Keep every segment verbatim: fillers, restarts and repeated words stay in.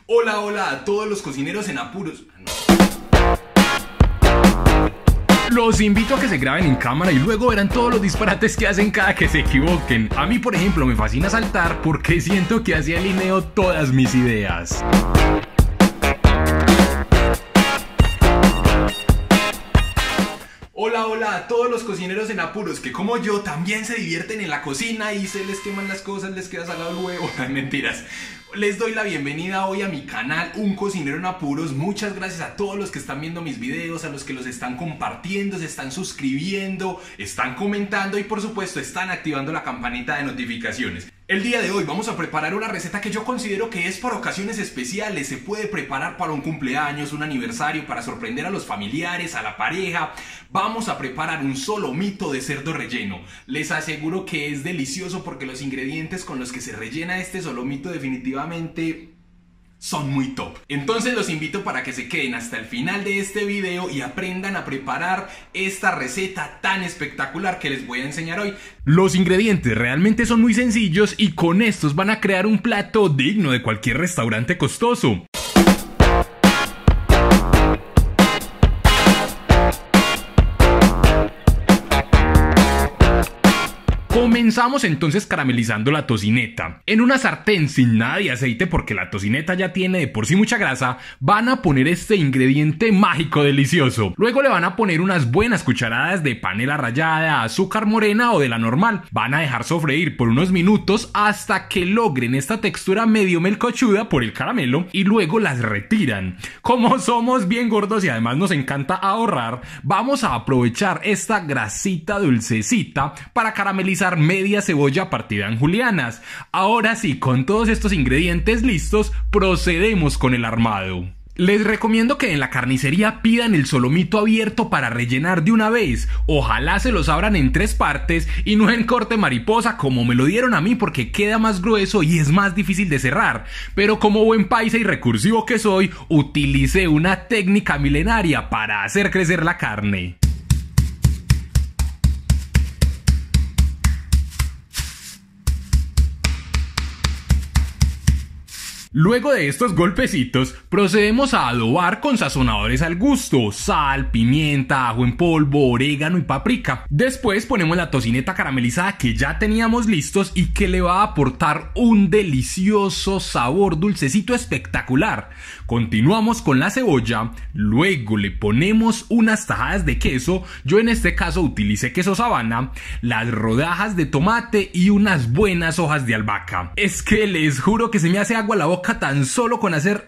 Hola, hola a todos los cocineros en apuros. No. Los invito a que se graben en cámara y luego verán todos los disparates que hacen cada que se equivoquen. A mí, por ejemplo, me fascina saltar porque siento que así alineo todas mis ideas. Hola, hola a todos los cocineros en apuros que como yo también se divierten en la cocina y se les queman las cosas, les queda salado el huevo. Mentiras. Les doy la bienvenida hoy a mi canal Un Cocinero en Apuros. Muchas gracias a todos los que están viendo mis videos, a los que los están compartiendo, se están suscribiendo, están comentando y por supuesto están activando la campanita de notificaciones. El día de hoy vamos a preparar una receta que yo considero que es para ocasiones especiales. Se puede preparar para un cumpleaños, un aniversario, para sorprender a los familiares, a la pareja. Vamos a preparar un solomito de cerdo relleno. Les aseguro que es delicioso porque los ingredientes con los que se rellena este solomito definitivamente son muy top. Entonces los invito para que se queden hasta el final de este video y aprendan a preparar esta receta tan espectacular que les voy a enseñar hoy. Los ingredientes realmente son muy sencillos y con estos van a crear un plato digno de cualquier restaurante costoso. Comenzamos entonces caramelizando la tocineta. En una sartén sin nada de aceite, porque la tocineta ya tiene de por sí mucha grasa, van a poner este ingrediente mágico delicioso. Luego le van a poner unas buenas cucharadas de panela rallada, azúcar morena o de la normal. Van a dejar sofreír por unos minutos hasta que logren esta textura medio melcochuda por el caramelo y luego las retiran. Como somos bien gordos y además nos encanta ahorrar, vamos a aprovechar esta grasita dulcecita para caramelizar media cebolla partida en julianas. Ahora sí, con todos estos ingredientes listos, procedemos con el armado. Les recomiendo que en la carnicería pidan el solomito abierto para rellenar de una vez. Ojalá se los abran en tres partes y no en corte mariposa como me lo dieron a mí, porque queda más grueso y es más difícil de cerrar. Pero como buen paisa y recursivo que soy, utilicé una técnica milenaria para hacer crecer la carne. Luego de estos golpecitos, procedemos a adobar con sazonadores al gusto: sal, pimienta, ajo en polvo, orégano y paprika. Después ponemos la tocineta caramelizada que ya teníamos listos y que le va a aportar un delicioso sabor dulcecito espectacular. Continuamos con la cebolla, luego le ponemos unas tajadas de queso, yo en este caso utilicé queso Sabana, las rodajas de tomate y unas buenas hojas de albahaca. Es que les juro que se me hace agua la boca tan solo con hacer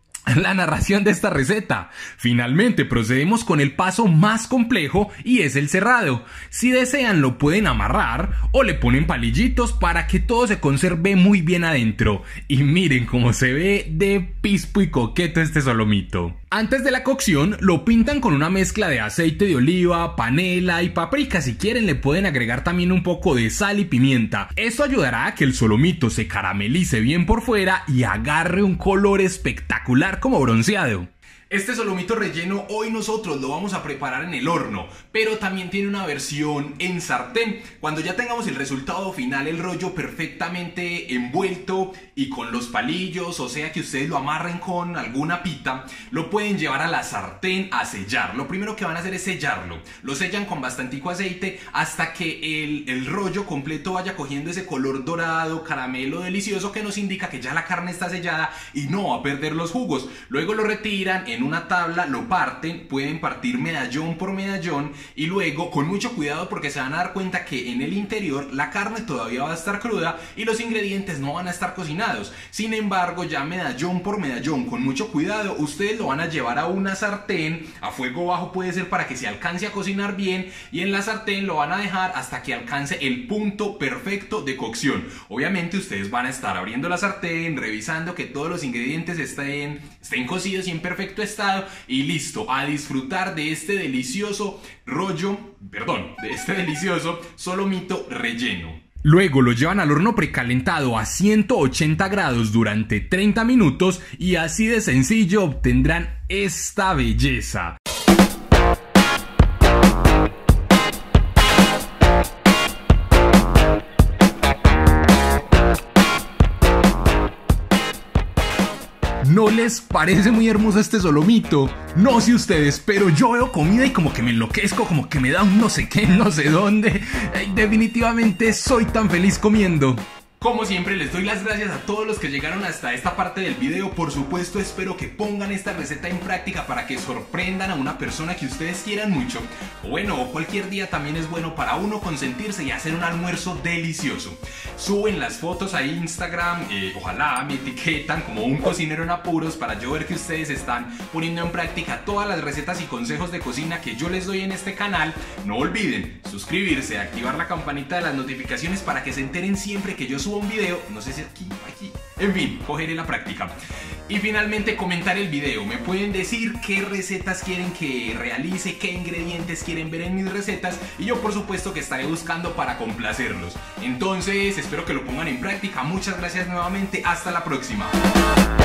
la narración de esta receta. Finalmente procedemos con el paso más complejo y es el cerrado. Si desean lo pueden amarrar o le ponen palillitos para que todo se conserve muy bien adentro. Y miren cómo se ve de pispo y coqueto este solomito. Antes de la cocción lo pintan con una mezcla de aceite de oliva, panela y paprika. Si quieren le pueden agregar también un poco de sal y pimienta. Esto ayudará a que el solomito se caramelice bien por fuera y agarre un color espectacular como bronceado. Este solomito relleno hoy nosotros lo vamos a preparar en el horno, pero también tiene una versión en sartén. Cuando ya tengamos el resultado final, el rollo perfectamente envuelto y con los palillos, o sea que ustedes lo amarren con alguna pita, lo pueden llevar a la sartén a sellar. Lo primero que van a hacer es sellarlo. Lo sellan con bastantico aceite hasta que el, el rollo completo vaya cogiendo ese color dorado, caramelo delicioso que nos indica que ya la carne está sellada y no va a perder los jugos. Luego lo retiran en una tabla, lo parten, pueden partir medallón por medallón y luego con mucho cuidado porque se van a dar cuenta que en el interior la carne todavía va a estar cruda y los ingredientes no van a estar cocinados. Sin embargo, ya medallón por medallón, con mucho cuidado, ustedes lo van a llevar a una sartén a fuego bajo, puede ser, para que se alcance a cocinar bien, y en la sartén lo van a dejar hasta que alcance el punto perfecto de cocción. Obviamente ustedes van a estar abriendo la sartén, revisando que todos los ingredientes estén, estén cocidos y en perfecto estado, y listo, a disfrutar de este delicioso rollo, perdón, de este delicioso solomito relleno. Luego lo llevan al horno precalentado a ciento ochenta grados durante treinta minutos y así de sencillo obtendrán esta belleza. ¿No les parece muy hermoso este solomito? No sé ustedes, pero yo veo comida y como que me enloquezco, como que me da un no sé qué, no sé dónde. Ay, definitivamente soy tan feliz comiendo. Como siempre, les doy las gracias a todos los que llegaron hasta esta parte del video. Por supuesto, espero que pongan esta receta en práctica para que sorprendan a una persona que ustedes quieran mucho. O bueno, cualquier día también es bueno para uno consentirse y hacer un almuerzo delicioso. Suben las fotos a Instagram, eh, ojalá me etiquetan como un cocinero en apuros para yo ver que ustedes están poniendo en práctica todas las recetas y consejos de cocina que yo les doy en este canal. No olviden suscribirse, activar la campanita de las notificaciones para que se enteren siempre que yo subo un video, no sé si aquí, aquí, en fin, cogeré la práctica. Y finalmente comentar el video, me pueden decir qué recetas quieren que realice, qué ingredientes quieren ver en mis recetas y yo por supuesto que estaré buscando para complacerlos. Entonces espero que lo pongan en práctica, muchas gracias nuevamente, hasta la próxima.